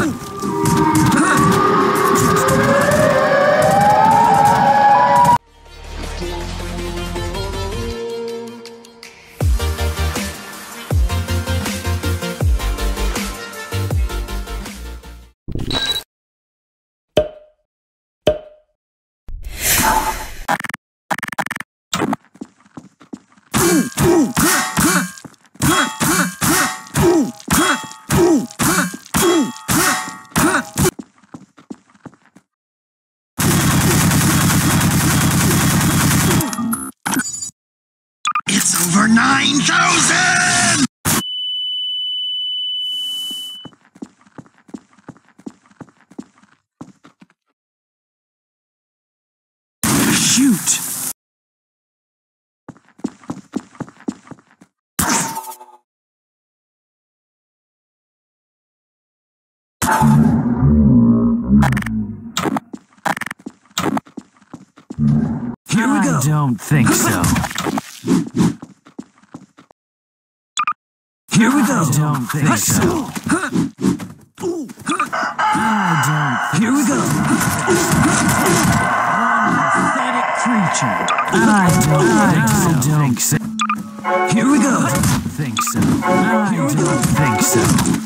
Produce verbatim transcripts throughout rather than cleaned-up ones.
It's over nine thousand! Shoot! Here we go. I don't think so. Here we go. I don't think so. I don't. Here we go. Pathetic creature. I don't, I don't think so. Here we go. I don't think so. I Here we don't go. think so.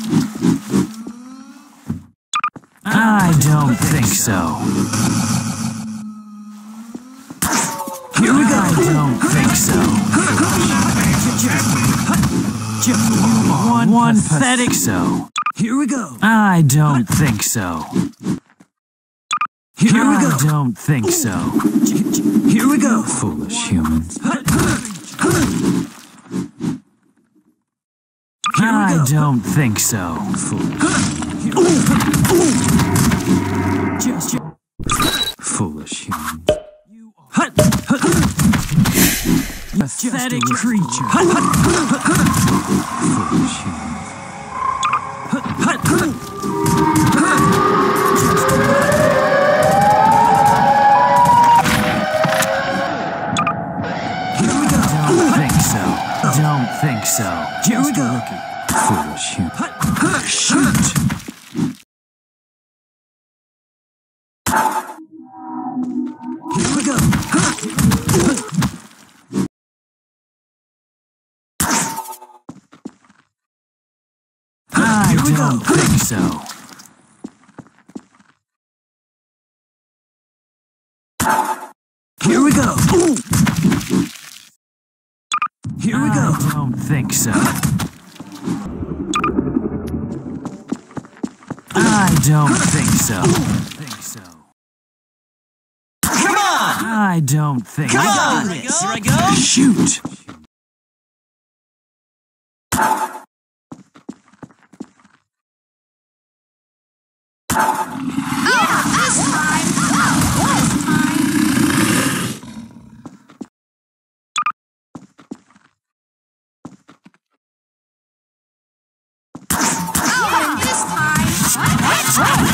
I don't think so. Here we go. I don't think so. Just One, one pathetic so. Here we go. I don't think so. Here we I go. don't think so. Here we go. Foolish humans. Here we I go. don't think so. Just Foolish humans. hut, hut. Pathetic Just a creature. Hut, hut, Foolish humans. hut, hut, hut. Here we go. Don't think so. Don't think so. Here we go. Foolish humans. Hut, hut. Shoot. Here we go. I Here we go. don't think so. Here we go. Here we go. I don't think so. I don't think so. Think so. Come on. I don't think Come so. on. Here I go. Shoot. This time.